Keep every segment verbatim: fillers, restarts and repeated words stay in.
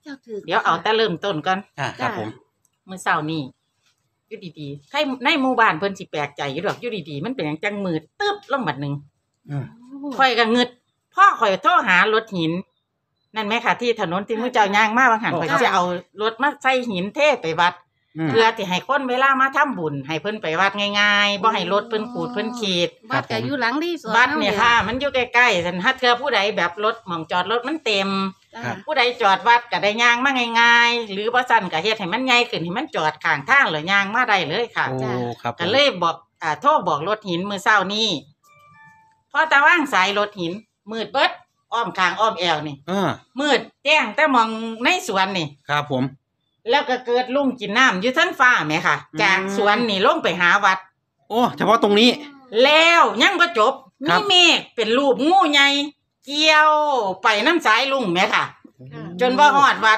เจ้าถือเดี๋ยวเอาแต่เริ่มต้นก่อนอ่าครับผมมื้อเช้านี้อยู่ดีๆใครในหมู่บ้านเพิ่นสิแปลกใจอยู่ดอกอยู่ดีๆมันเป็นหยังจังมืดตึ๊บลงบัดนึงข่อยก็งึดพ่อข่อยโทรหารถหินนั่นไหมค่ะที่ถนนที่มื้อเจ้าย่างมาบางหันข่อยจะเอารถมาใส่หินเทไปวัดเพื่อที่ให้คนเวลามาทำบุญให้เพิ่นไปวัดง่ายๆบ่ให้รถเพิ่นขูดเพิ่นขีดวัดก็อยู่หลังรีสอร์ทวัดเนี่ยค่ะมันอยู่ใกล้ๆซั่นถ้าเธอผู้ใดแบบรถหม่องจอดรถมันเต็มผู้ใดจอดวัดก็ได้ย่างมาง่ายๆหรือบ่ซั่นก็เฮ็ดให้มันใหญ่ขึ้นให้มันจอดข้างทางแล้วย่างมาได้เลยค่ะก็เลยบอกอ่าโทรบอกรถหินมื้อเช้านี้พอตาว่างสายรถหินมืดเบิดอ้อมข้างอ้อมแอวนี่เออมืดแจ้งแต่มองในสวนนี่ครับผมแล้วก็เกิดลุงกินน้ำอยู่ทั้งฟ้าไหมค่ะจากสวนนี่ลงไปหาวัดโอ้เฉพาะตรงนี้แล้วยังก็จบมีเมฆเป็นรูปงูใหญ่เกี่ยวไปน้ำสายลุงไหมค่ะจนว่าหอดวัด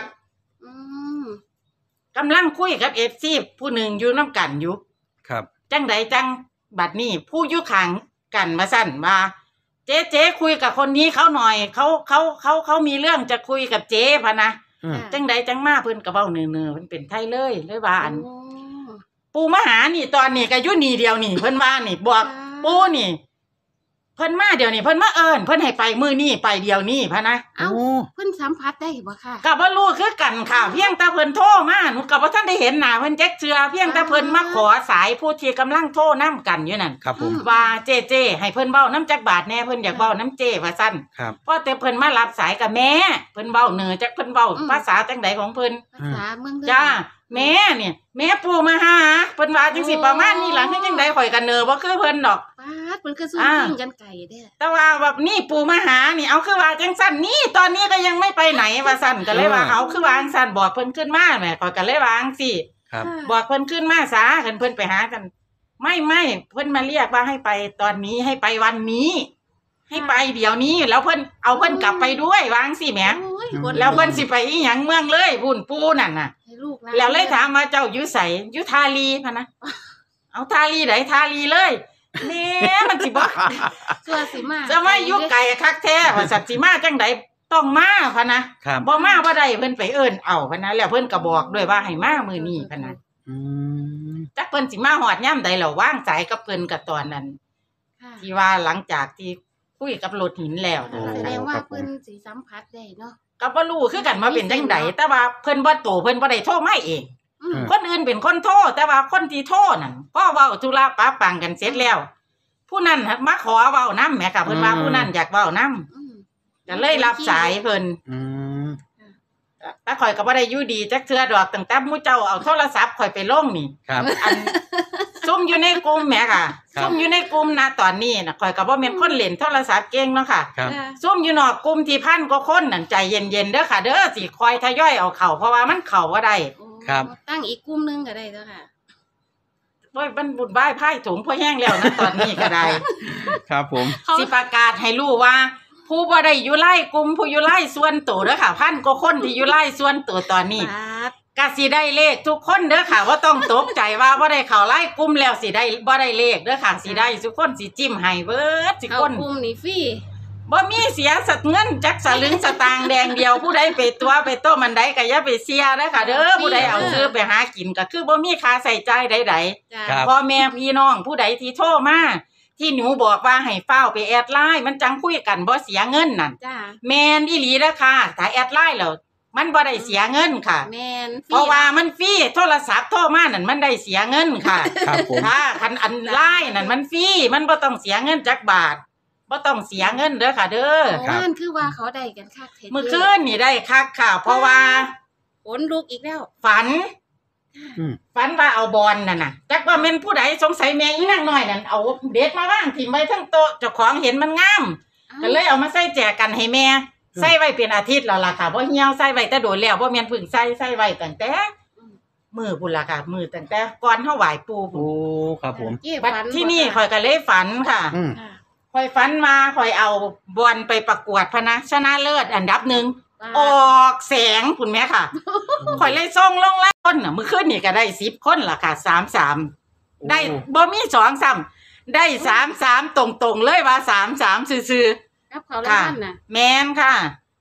กำลังคุยกับเอฟซีผู้หนึ่งอยู่น้ำกันอยู่ครับจังใดจังบัดนี้ผู้ยุขังกันมาสั่นมาเจ๊เจ๊คุยกับคนนี้เขาหน่อยเขาเขาเขาเขามีเรื่องจะคุยกับเจ๊พะนะจังใดจังมาเพิ่นกระเบ้าเนื้อเนื้อเพิ่นเป็นไทยเลยเลยว่าอันปูมาหานี่ตอนนี้ก็อยู่นี่เดียวนี่เพิ่นว่านี่บอกปูนี่เพิ่นมาเดี๋ยวนี้เพิ่นมาเอิ้นเพิ่นให้ไปมื้อนี้ไปเดียวนี้พะนะเอ้าเพิ่นสัมผัสได้บ่ค่ะก็บ่รู้คือกันค่ะเพียงแต่เพิ่นโทรมาหนูก็บ่ทันได้เห็นหน้าเพิ่นแจ๊กเชือเพียงแต่เพิ่นมาขอสายผู้ที่กำลังโทรนำกันอยู่นั่นครับผมว่าเจ๊เจ๊ให้เพิ่นเว้าน้ำจักบาทแน่เพิ่นอยากเว้าน้ำเจ๊ว่าซั่นครับพอแต่เพิ่นมารับสายกับแม่เพิ่นเว้าเหนือจักเพิ่นเว้าภาษาจังไดของเพิ่นภาษาเมืองจ้าแม่เนี่ยแม่ปู่มาหาเพิ่นว่าจังสิประมาณนี้ล่ะคือจังได๋ข่อยก็เนอบ่คือเพิ่นดอกปาดเพิ่นก็สู้ยิงกันไกลเด้อแต่ว่าแบบนี่ปู่มาหานี่เอาคือว่าจังซั่นนี่ตอนนี้ก็ยังไม่ไปไหนว่าซั่นก็เลยว่าเอาคือว่าจังซั่นบอกเพิ่นขึ้นมาแม่ข่อยก็เลยว่าจังซี่ครับบอกเพิ่นขึ้นมาซะคันเพิ่นไปหากันไม่ๆเพิ่นมาเรียกว่าให้ไปตอนนี้ให้ไปวันนี้ให้ไปเดี๋ยวนี้แล้วเพิ่นเอาเพิ่นกลับไปด้วยวางสิแหมแล้วเพิ่นสิไปอีหยังเมืองเลยบุญปู่นั่นน่ะแล้วเลยถามว่าเจ้าอยู่ไสอยู่ทาลีพะนะเอาทาลีไหนทาลีเลยแม่มันสิบ่ตัวสิมาจะมาอยู่ไกลคักแท้ว่าสัตว์สิมาจังไดต้องมาพะนะบ่มาบ่ได้เพิ่นไปเอิ้นเอาพะนะแล้วเพิ่นก็บอกด้วยว่าให้มามื้อนี้พะนะอืมจักเพิ่นสิมาฮอดยามใดแล้ววางสายกับเพิ่นก็ตอนนั้นที่ว่าหลังจากที่คุยกับรถหินแล้วแสดงว่าเพิ่นสิสัมผัสได้เนาะก็บ่รู้คือกันว่าเป็นจังไดแต่ว่าเพิ่นบ่โตเพิ่นบ่ได้โทรมาเองคนอื่นเป็นคนโทรแต่ว่าคนที่โทรนั่นพอเว้าธุระปะปังกันเสร็จแล้วผู้นั้นมาขอเว้านำแหมค่ะเพิ่นว่าผู้นั้นอยากเว้านำก็เลยรับสายเพิ่นอืมแต่ข่อยก็บ่ได้อยู่ดีจักเทื่อดอกตั้งแต่หมู่เจ้าเอาโทรศัพท์ข่อยไปลงนี่ครับอันซุ่มอยู่ในกลุ่มแหมค่ะซุ่มอยู่ในกลุ่มนะตอนนี้น่ะข่อยก็บ่แม่นคนเล่นโทรศัพท์เก่งเนาะค่ะซุ่มอยู่นอกกลุ่มที่พันกว่าคนนั่นใจเย็นๆเด้อค่ะเด้อสิคอยทยอยเอาเข้าเพราะว่ามันเข้าบ่ได้ครับตั้งอีกกลุ่มนึงก็ได้เด้อค่ะโอ้ยมันบุญบ้ายไพ่ถุงพอแห้งแล้วนะตอนนี้ก็ได้ครับผมสิประกาศให้รู้ว่าผู้บ่ได้อยู่ไล่กลุ่มผู้อยู่ไล่ส่วนตัวเด้อค่ะพันกว่าคนที่อยู่ไล่ส่วนตัวตอนนี้ก็สิได้เลขทุกคนเด้อค่ะว่าต้องตกใจว่าบ่ได้เข้าไล่กลุ่มแล้วสิได้บ่ได้เลขเด้อค่ะสิได้ทุกคนสิจิ้มให้เบิดสิคนกลุ่มนี้ฟรีบ่มีเสียสักเงินจักสลึงสตางค์แดงเดียวผู้ใดไปตัวไปโตมันใดก็อย่าไปเสียเด้อค่ะเด้อผู้ใดเอาซื้อไปหากินก็คือบ่มีค่าใช้จ่ายใดๆพ่อแม่พี่น้องผู้ใดที่โทรมาที่หนูบอกว่าให้เฝ้าไปแอดไลน์มันจังคุยกันบ่เสียเงินนั่นแม่นอีหลีเด้อค่ะถ้าแอดไลน์แล้วมันบ่ได้เสียเงินค่ะแม่นเพราะว่ามันฟรีโทรศัพท์โทรมานั่นมันได้เสียเงินค่ะครับผมค่ะคันอันไลน์นั่นมันฟรีมันบ่ต้องเสียเงินจักบาทบ่ต้องเสียเงินเด้อค่ะเด้อนั่นคือว่าเขาได้กันคักแท้เมื่อคืนนี่ได้คักค่ะเพราะว่าฝนลุกอีกแล้วฝันฝันว่าเอาบอลนั่นน่ะจักว่าแม่นผู้ใดสงสัยแม่อีนางน้อยนั่นเอาเด็ดมาวางถิ่มไว้ทั้งโต๊ะเจ้าของเห็นมันงามก็เลยเอามาใส่แจกกันให้แม่ใส่ไว้เป็นอาทิตย์แล้วล่ะค่ะบ่เหี่ยวใส่ไว้แต่โดนแล้วบ่แม่นเพิ่งใส่ใส่ไว้ตั้งแต่มื้อพุ่นล่ะค่ะมื้อตั้งแต่ก่อนเฮาไหว้ปู่โอ้ครับผมบัดที่นี่ข่อยก็เลยฝันค่ะข่อยฝันมาข่อยเอาบอลไปประกวดพะนะชนะเลิศอันดับหนึ่งออกแสงคุณแม่ค่ะข่อยเลยส่งลงแล้วคนน่ะมื้อคืนนี่ก็ได้สิบคนล่ะค่ะสามสิบสามได้บ่มีสองซ้ำได้สามสิบสามตรงๆเลยว่าสามสิบสามซื่อๆกับเขาแล้วนั่นน่ะแม่นค่ะ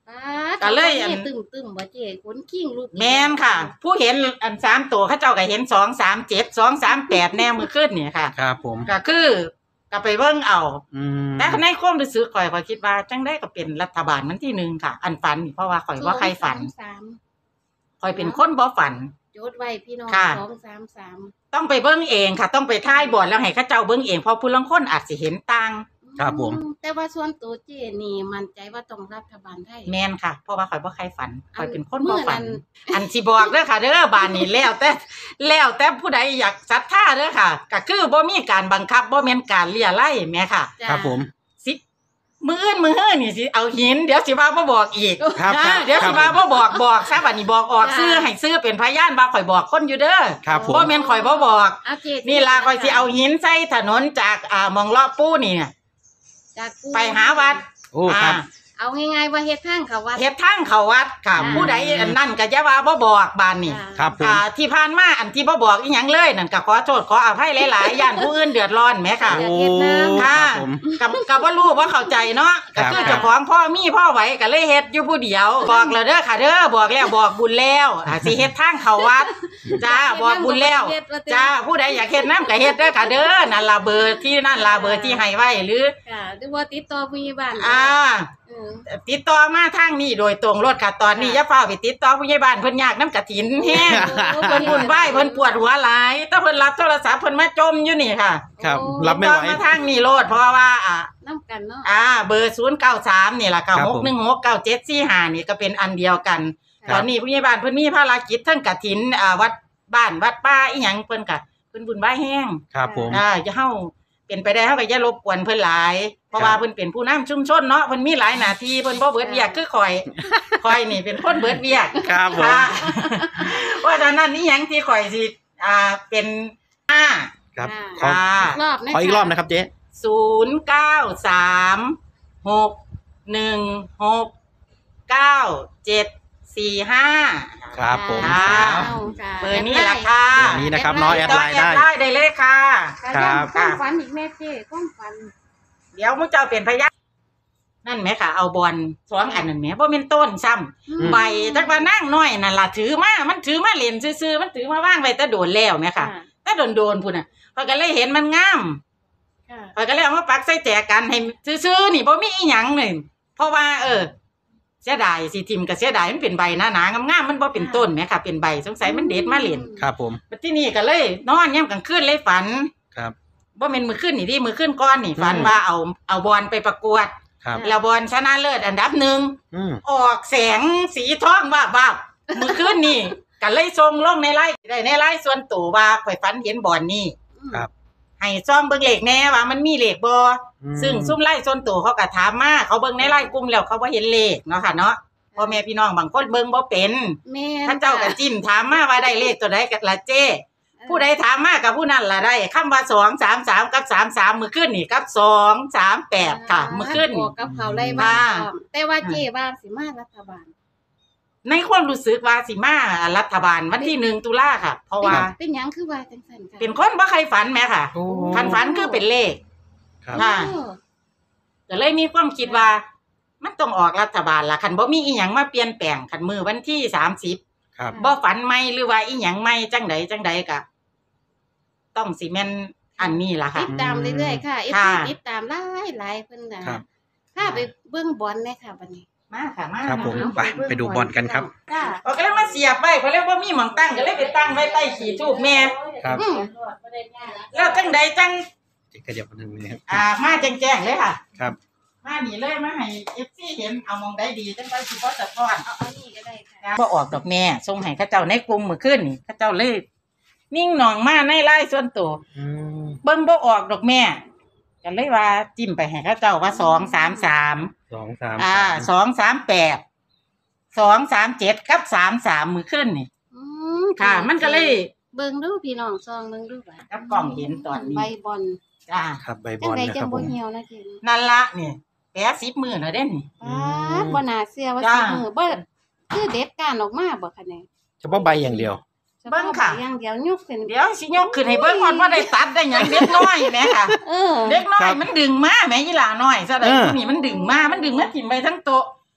ก็เลยอันตึมตึมๆบ่เจ๊ขนขิงลูกแม่นค่ะ ผู้เห็นอันสามตัวเขาเจ้าก็เห็นสองสามเจ็ดสองสามแปดแน่มือขึ้นเนี่ยค่ะครับผมก็คือก็ไปเบิ่งเอาอืมแต่ในความรู้สึกข่อยข่อยคิดว่าจังได้ก็เป็นรัฐบาลมันที่หนึ่งค่ะ อันฝันนี่เพราะว่าข่อยว่าใครฝันสองสามข่อยเป็นคนบ่ฝันโจทย์ไว้พี่น้องค่ะสองสามสามต้องไปเบิ่งเองค่ะ ต้องไปท่ายบอร์ดแล้วให้เขาเจ้าเบิ่งเองเพราะผู้ลางคนอาจสิเห็นต่างครับผมอืแต่ว่าส่วนตัวเจนี่มั่นใจว่าต้องรัฐบาลไทยแม่นค่ะ เพราะว่าข่อยบ่ใครฝันข่อยเป็นคนมื้บ่อนั้นฝัน อันสิบอกเด้อค่ะเด้อบานนี้แล้วแต่แล้วแต่ผู้ใดอยากศรัทธาเด้อค่ะก็คือบ่มีการบังคับบ่แม่นการเลี่ยไล่แม่ค่ะจ้ะครับผมสิมื้ออื่นมื้อฮื้อนี่สิเอาหินเดี๋ยวสิว่าบ่บอกอีกครับอ่าครับเดี๋ยวสิว่าบ่บอกบอกซะบัดนี้บอกออกซื้อให้ซื้อเป็นพยานว่าข่อยบอกคนอยู่เด้อครับผมบ่แม่นข่อยบ่บอกเอาเจนี่ล่ะข่อยสิเอาหินใส่ถนนจากอ่ามองรอบปูนี่เนี่ยจากกูไปหาวัดโอ้ครับอ่าเอาง่ายๆว่าเฮ็ดทางเขาวัดเฮ็ดทางเข้าวัดค่ะอ่าผู้ใดอันนั่นก็อย่าว่าบ่บอกบานนี่จ้ะครับผมอ่าที่ผ่านมาอันที่บ่บอกอีหยังเลยนั่นก็ขอโทษขออภัยหลายๆย่านผู้อื่นเดือดร้อนแหมค่ะโอ้ค่ะครับผมกับกับว่ารู้ว่าเข้าใจเนาะครัก็บคือเจ้าของพ่อมีพ่อไหวก็เลยเฮ็ดอยู่ผู้เดียว บอกแล้วเด้อค่ะเด้อบอกแล้วบอกบุญแล้วอ่าสิเฮ็ดทางเข้าวัดจ้าบอกบุญแล้วจ้าผู้ใดอยากเฮ็ดน้ำก็เฮ็ดเด้อค่ะเด้อนั่นล่ะเบอร์ที่นั่นล่ะเบอร์ที่ให้ไว้หรือค่ะหรือว่าติดต่อผู้ใหญ่บ้านอ่าเออติดต่อมาทางนี้โดยตรงรถค่ะตอนนี้อย่าเฝ้าไปติดต่อผู้ใหญ่บ้านเพิ่นยากน้ำกฐินแฮง เพิ่นวุ่นวายเพิ่นปวดหัวหลายถ้าเพิ่นรับโทรศัพท์เพิ่นมาจมอยู่นี่ค่ะครับโอ้รับไม่ไหวติดต่อมาทางนี้โลดเพราะว่าอ่าน้ำกันเนาะอ่าเบอร์ศูนย์เก้าสามนี่ล่ะครัค่ะบหผมกหนึ่งหกเก้าเจ็ดสี่ห้านี่ก็เป็นอันเดียวกันครับตอนนี้ผู้ใหญ่บ้านเพิ่นมีภารกิจทั้งกฐินอ่าวัดบ้านวัดป้าอีหยังเพิ่นก็เพิ่นบุญบ้ายแห้งครับผมอ่าจะเฮาเป็นไปได้เฮาก็อย่ารบกวนเพิ่นหลาย เพราะครับว่าเพิ่นเป็นผู้นำชุมชนเนาะเพิ่นมีหลายหน้าที่เพิ่นบ่เบิดเวียกคือข่อยข่อยนี่เป็นคนเบิดเวียกครับผมค่ะ ว่าดังนั้นนี่หยังที่ข่อยสิอ่าเป็นห้าครับะขอค่ะรอบนะขออีกรอบนะครับเจ๊ศูนย์เก้าสามหกหนึ่งหกเก้าเจ็ดสี่ห้าครับผมค่ะเอาค่ะเบอร์นี้ล่ะค่ะเบอร์นี้นะครับน้อยแอดไลน์ได้แอดไลน์ได้เลยค่ะครับความฝันอีกแม่เจ้ความฝันเดี๋ยวมึงเจ้าเป็นพยานนั่นไหมค่ะ เอาบอลสองอันนั่นไหมเพราะเป็นต้นซ้อืมำใบจักว่านั่งน้อยนั่นล่ะถือมามันถือมาเล่นซื่อๆมันถือมาว่างไว้แต่โดนแล้วไหมค่ะแต่โดนๆพุ่นน่ะพอยก็เลยเห็นมันงามค่ะพอยก็เลยเอามาปักใส่แจกันให้ซื่อๆนี่บ่มีอีหยังเลยเพราะว่า เออเสียดายสิทิมก็เสียดายมันเป็นใบหนาๆงามๆมันบ่เป็นต้นไหมค่ะ เป็นใบสงสัยมันเด็ดมาเล่นครับผมบัดที่นี่ก็เลยนอนย่ำกลางคืนเลยฝันครับบ่แม่นมือขึ้นนี่ดิมือขึ้นก้อนนี่ฝันอืมว่าเอาเอาบอลไปประกวดครับแล้วบอลชนะเลิศอันดับหนึ่งอืมออกแสงสีทองว่าบาบมือขึ้นนี่ก็เลยส่งลงในไลน์ได้ในไลน์ส่วนตัวว่าข่อยฝันเห็นบอลนี่ครับให้ซ่องเบิ่งเลขแน่ว่ามันมีเลขบ่อืมซึ่งซุ่มไล่ส่วนตัวเขาก็ถามมาเขาเบิ่งในไลน์กลุ่มแล้วเขาบ่เห็นเลขเนาะค่ะเนาะพ่อแม่พี่น้องบางคนเบิ่งบ่เป็นแม่ท่านเจ้าก็จิ้มถามมาว่าได้เลขตัวใดกันละเจ้ ผู้ใดถามมากับผู้นั้นล่ะได้คำว่าสองสามสามกับสามสามมือขึ้นนี่กับสองสามแปดค่ะมือขึ้นบวกกับเขาไล่มาอ่าพร้อมแต่ว่าเจ้ว่าสิมารัฐบาลในความรู้สึกว่าสิมารัฐบาลวันที่หนึ่งตุลาค่ะ เพราะว่าเป็นหยังคือว่าจังซั่นค่ะเป็นคนบ่ใครฝันแม่ค่ะโอ้คันฝันคือเป็นเลขครับค่ะโอ้ก็เลยมีความคิดว่า มันต้องออกรัฐบาลล่ะคันบ่มีอีหยังมาเปลี่ยนแปลงคันมือวันที่สามสิบครับบ่ฝันใหม่หรือว่าอีหยังใหม่จังใดจังใดก็ต้องสิแม่นอันนี้ล่ะค่ะติดตามเรื่อยๆค่ะ เอฟค่ะซีติดตามหลายหลายเพิ่นน่ะครับถ้าไปเบิ่งบอลเนี่ยค่ะบัดนี้มาค่ะมาครับผมเอาไปไปดูบอลกันครับจ้าเอาก็เลยมาเสียบไว้เพราะเลยว่ามีหม่องตั้งก็เลยไปตั้งไว้ใต้ขี้ทูบแม่ครับอืมแล้วจังใดจังจะขยับมาทางนี้ครับอ่ามาแจ้งๆเลยค่ะครับมานี่เลยมาให้ เอฟ ซี เห็นเอาหมองได้ดีจังได๋สิบ่สะท้อนเอาเอานี่ก็ได้ค่ะบ่ออกดอกแม่ส่งให้เขาเจ้าในกลุ่มมื้อคืนนี่เขาเจ้าเลยนิ่งหนองมาในไลน์ส่วนตัวอืมเบิ่งบ่ออกดอกแม่ก็เลยว่าจิ้มไปให้เขาเจ้าว่าสองสามสามสองสามอ่าสองสามแปด สองสามเจ็ดกับสามสามมื้อคืนนี่อืมค่ะ มันก็เลยเบิ่งดูพี่น้องซองเบิ่งดูว่ากับกล้องเห็นตอนนี้ใบบอลจ้าครับใบจับงอลไดนะคจัรังบผบ่มเหี่ยวนะเจนนั่นละนี่แปะสิบมื้อแล้วเด้นี่อืป๊าม ดบ่น่าเชื่อว่าจ้าสิมือบ่คือเด็ดการออกมาบ่คะเนี่ยเฉพาะใบอย่างเดียวเบิ่งค่ะอย่างเดียวยกเส้นเดี๋ยวสิยกขึ้นให้เบิ่งก่อนว่าได้ตัดได้หยังเด็กน้อยแหม่ค่ะเออเด็กน้อครัยบมันดึงมาแหม่อีหลาน้อยซะได้เออผู้นี่มันดึงมามันดึงมาทิ่มไปทั้งโต๊ะ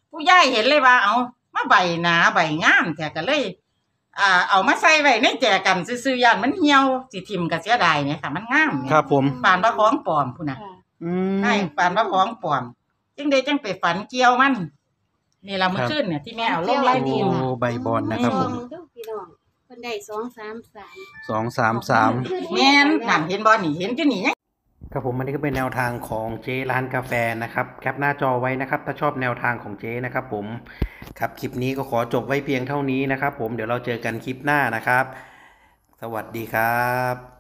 ผู้ย่ายเห็นเลยว่าเอามาใบหนาใบงามแต่ก็เลย อ่าเอามาใส่ไว้ในแจกันซื่อๆย่านมันเหี่ยวสิทิ่มก็เสียดายเนี่ยค่ะมันงามเนี่ยครับผมปานว่าของปลอมพุ่นน่ะค่ะอืมใช่ปานว่าของปลอมจังได๋จังไปฝันเกี่ยวมันนี่ล่ะมื้อคืนเนี่ยที่แม่เอาลงไลน์โอ้นี่ล่ะใบบอลนะครับผมลองดูพี่น้องเพิ่นได้สองสามสามสองสามสามแม่นนั่นเห็นบ่นี่เห็นอยู่นี่ครับผมอันนี้ก็เป็นแนวทางของเจ๊ร้านกาแฟนะครับแคปหน้าจอไว้นะครับถ้าชอบแนวทางของเจ๊นะครับผมครับคลิปนี้ก็ขอจบไว้เพียงเท่านี้นะครับผมเดี๋ยวเราเจอกันคลิปหน้านะครับ สวัสดีครับ